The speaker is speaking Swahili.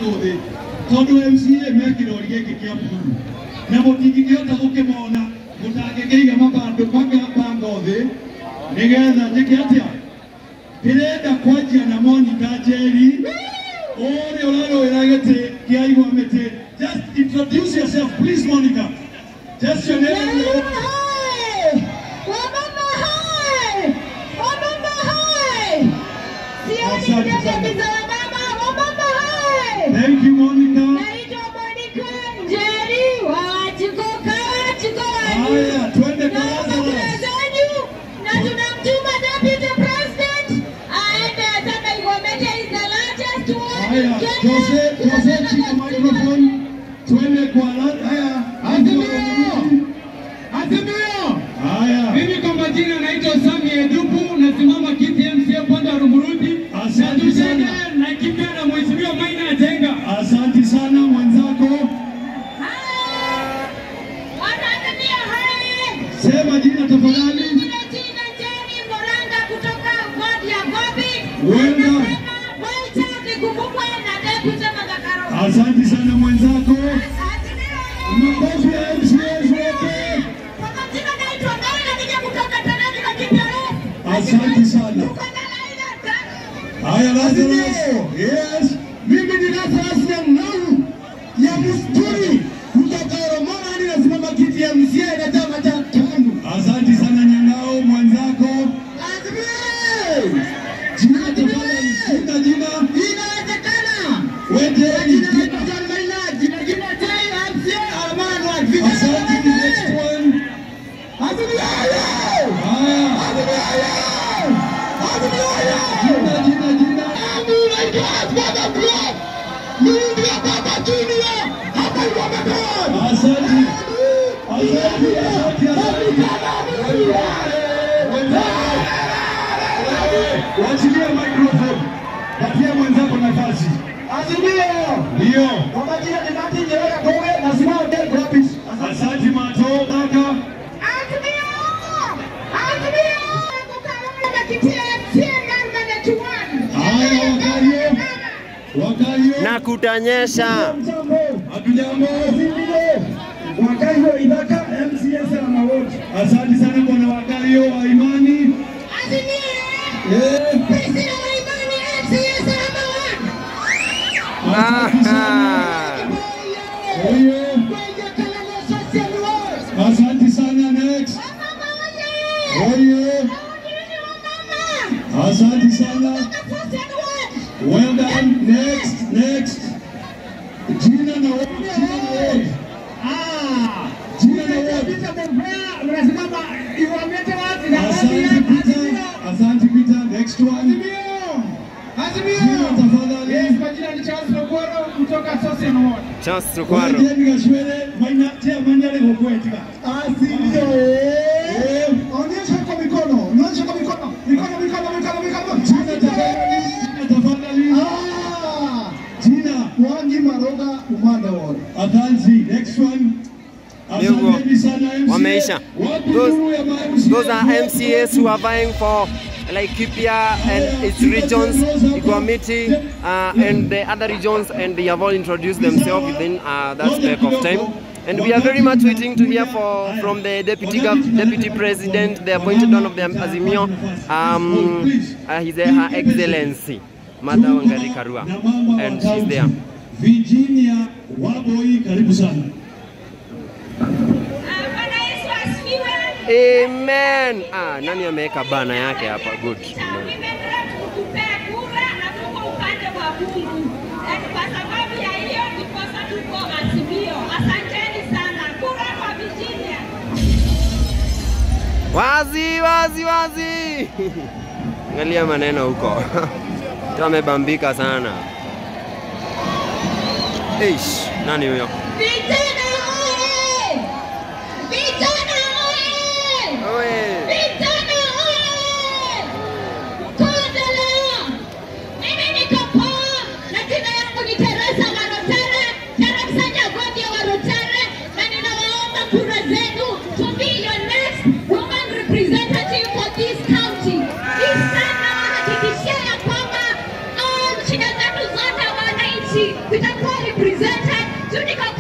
ngode tondu MCA mekiro rigeke kia buru na mutingikiota gukimona mutangekeiga mabandu ngode nigetha njike atia ndirenda kwanjia na Monica Njeri ore oraro iragete kiaigwa mete. Just introduce yourself please Monica, just your name and your Thank you, Monica. Naitwa Monica Njeri wa Chikoka. Haya, twende kaza. Na tunamtuma Deputy President aende sana Igomete is the largest one. Haya, Jose chika microphone. Twende kwa haya. Azimio. Haya. Mimi kwa majina naitwa Sami Edupu, nasimama kiti MCA upande wa Rumuruti. Asante sana. Laikipia na Mheshimiwa Maina Jenga. Asante sana mwenzako. Sema jina tafadhali. Jina Njeri Moranga kutoka wadi ya Gobi. Wenda. Asante sana mwenzako. Makofi ya MCAs wote. Asante sana. Haya lazima. Yes. Mimi ni Lazarus Mnau ya Musturi kutoka Romana hadi nasimama kiti ya MCA na chama cha KANU. Asante sana Nyangao mwenzako. Azimio. Jina tafadhali. Jina. Inawezekana. Wende. Asante next one. Azimio. Jina. Wachilia microphone. Patia mwenzako nafasi. Azimio. Ndio. Kwa majina ni Martin Nyerere Kowe na simama mbele gratis. Asante Mato kaka. Na kutanyesha. Hatujambo. Wakayo Idaka MCAs na mawodi. Asante sana bwana Wakayo wa Imani. Asante sana next. Asante sana. Well done. Next. Jina na wote. Jina na wote. Asante Peter. Next one. Azimio tafadhali. Yes, majina ni Charles Lukwaro kutoka Social Ward. Charles Lukwaro. Ndiye ngashwele maina tia manyale ngokwetika. Azimio. Onyesha kwa mikono. Jina Wangi Maroga Umanda Ward. Atanzi. Next one. Wameisha. Those are MCAs who are vying for Laikipia and its regions, Igomiti and the other regions, and they have all introduced themselves within that spec of time. And we are very much waiting to hear from the deputy president, the appointed one of the Azimio, Her Excellency Mada Wangari Karua, and she's there. Virginia Waboi, karibu sana. Amen. Nani ameweka bana yake hapa? Good. Wazi. Angalia maneno huko. Tumebambika sana. Eish, nani huyo? Shida zetu zote wananchi zitakuwa represented. Tunika